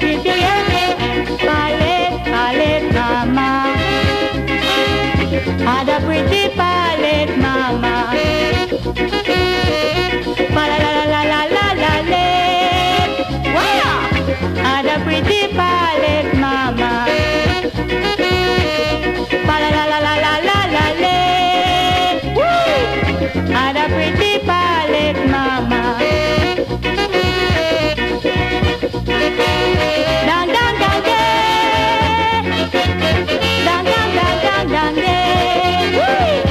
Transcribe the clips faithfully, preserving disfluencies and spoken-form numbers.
if you hear me. Palette, palette, mama. Had a pretty palette, mama. Pa la la la la la la la. Wow! Had a pretty palette, mama. Pa la la la la la la la la. Woo! Had a pretty palette, mama. Dang dang dang dang. Dang dang dang dang dang dang. Woo!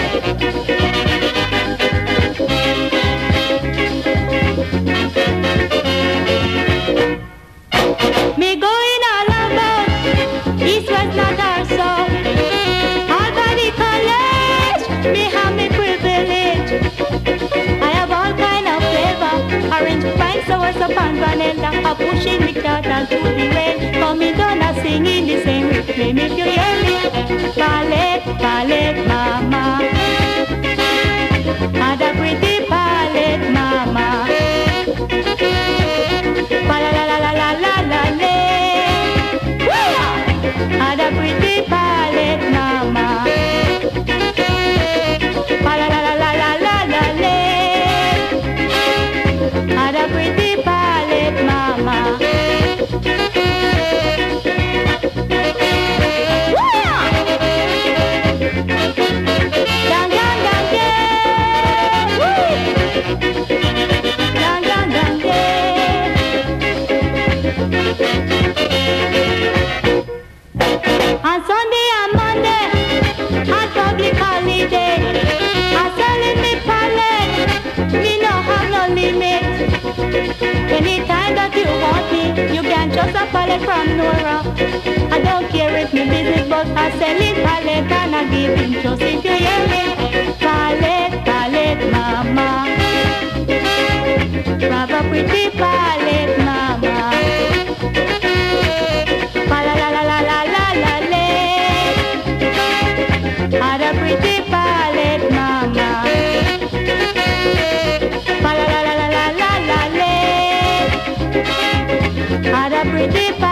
Me going all about east, west, north or south. All by the college, me have me privilege. I have all kind of flavor, orange, pine, sour, so and vanilla. I'm pushing the cattle to the rain, coming down and singing the same refrain. If you hear me, palette, palette, mama. Had a pretty palette, mama. Pa la la la la la la la la. Had a pretty palette, mama. Pa la la la la la la la la. Had a pretty palette, mama. Dang dang dang dang. Dang dang dang dang. On Sunday and Monday, on public holiday, I'm selling me palette, me no have no limit. Anytime that you want me, you can just a palette from Nora. I don't care if me business, but I selling palette and I giving just if you hear me. Palette, palette, mama. Grab a pretty palette, mama. Pa la la la la la la la la. Had a pretty palette, mama. Pa la la la la la la la la. Had a pretty palette.